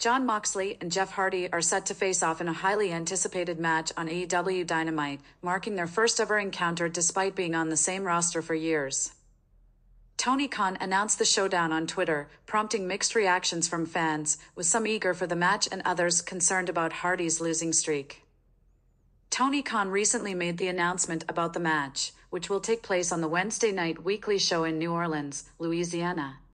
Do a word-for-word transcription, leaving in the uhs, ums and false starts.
Jon Moxley and Jeff Hardy are set to face off in a highly anticipated match on A E W Dynamite, marking their first ever encounter despite being on the same roster for years. Tony Khan announced the Showdown on Twitter, prompting mixed reactions from fans, with some eager for the match and others concerned about Hardy's losing streak. Tony Khan recently made the announcement about the match, which will take place on the Wednesday night weekly show in New Orleans, Louisiana.